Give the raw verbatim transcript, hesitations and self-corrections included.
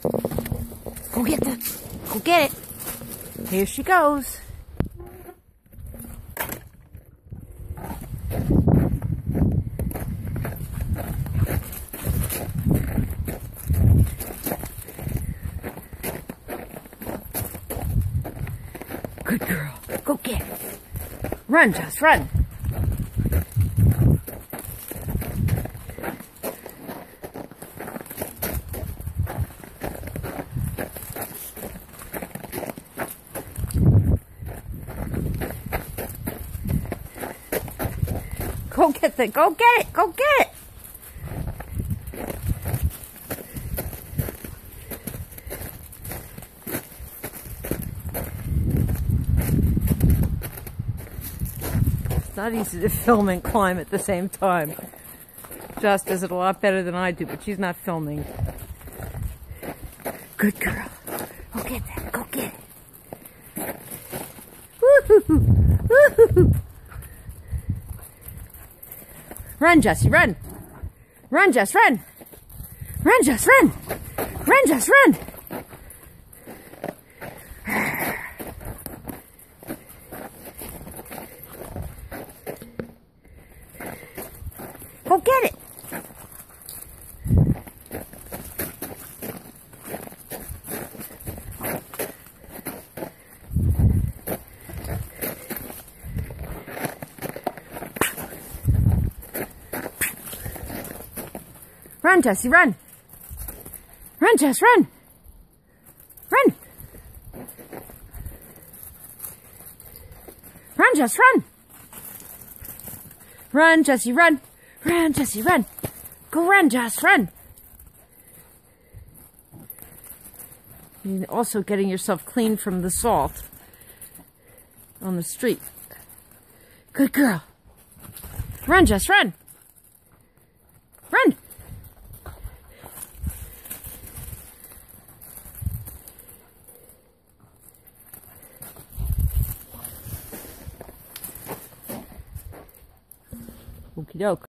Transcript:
Go get the, go get it. Here she goes. Good girl. Go get it. Run, Jess, run. Go get it. Go get it. Go get it. It's not easy to film and climb at the same time. Jess does it a lot better than I do, but she's not filming. Good girl. Go get that. Go get it. Woo-hoo-hoo. Woo-hoo-hoo. Run, Jessie, run. Run, Jess, run. Run, Jess, run. Run, Jess, run. Go get it. Run, Jessie, run. Run, Jess, run. Run. Run, Jess, run. Run, Jessie, run. Run, Jessie, run. Go run, Jess, run. You're also getting yourself clean from the salt on the street. Good girl. Run, Jess, run. Run. Okie doke.